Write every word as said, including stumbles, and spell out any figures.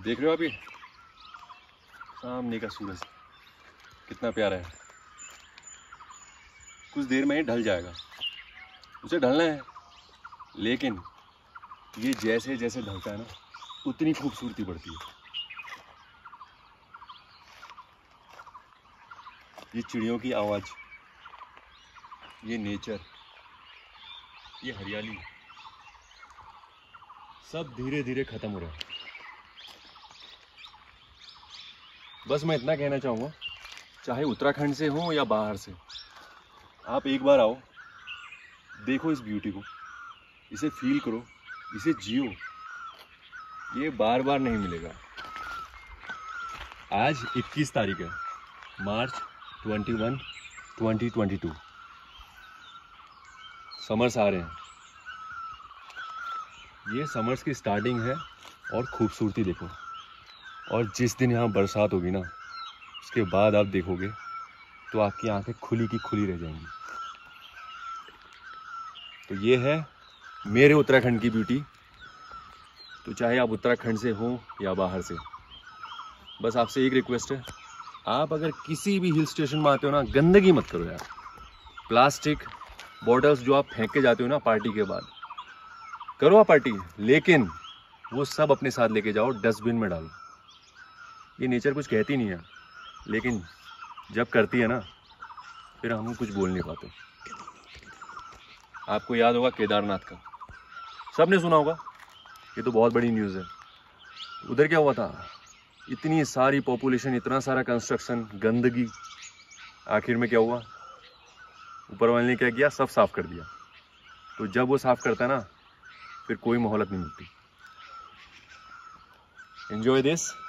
देख रहे हो आप ये सामने का सूरज कितना प्यारा है। कुछ देर में ही ढल जाएगा, उसे ढलना है, लेकिन ये जैसे जैसे ढलता है ना उतनी खूबसूरती बढ़ती है। ये चिड़ियों की आवाज, ये नेचर, ये हरियाली सब धीरे धीरे खत्म हो रहा है। बस मैं इतना कहना चाहूँगा, चाहे उत्तराखंड से हो या बाहर से, आप एक बार आओ, देखो इस ब्यूटी को, इसे फील करो, इसे जियो। ये बार बार नहीं मिलेगा। आज इक्कीस तारीख है, मार्च इक्कीस, ट्वेंटी ट्वेंटी टू। समर्स आ रहे हैं। ये समर्स की स्टार्टिंग है और खूबसूरती देखो। और जिस दिन यहाँ बरसात होगी ना, उसके बाद आप देखोगे तो आपकी आंखें खुली की खुली रह जाएंगी। तो ये है मेरे उत्तराखंड की ब्यूटी। तो चाहे आप उत्तराखंड से हो या बाहर से, बस आपसे एक रिक्वेस्ट है, आप अगर किसी भी हिल स्टेशन में आते हो ना, गंदगी मत करो यार। प्लास्टिक बॉटल्स जो आप फेंक के जाते हो ना पार्टी के बाद, करो आप पार्टी, लेकिन वो सब अपने साथ लेके जाओ, डस्टबिन में डालो। ये नेचर कुछ कहती नहीं है, लेकिन जब करती है ना, फिर हम कुछ बोल नहीं पाते। आपको याद होगा केदारनाथ का, सबने सुना होगा, ये तो बहुत बड़ी न्यूज़ है। उधर क्या हुआ था, इतनी सारी पॉपुलेशन, इतना सारा कंस्ट्रक्शन, गंदगी, आखिर में क्या हुआ, ऊपर वाले ने क्या किया, सब साफ कर दिया। तो जब वो साफ करता है ना, फिर कोई मोहलत नहीं मिलती। Enjoy this.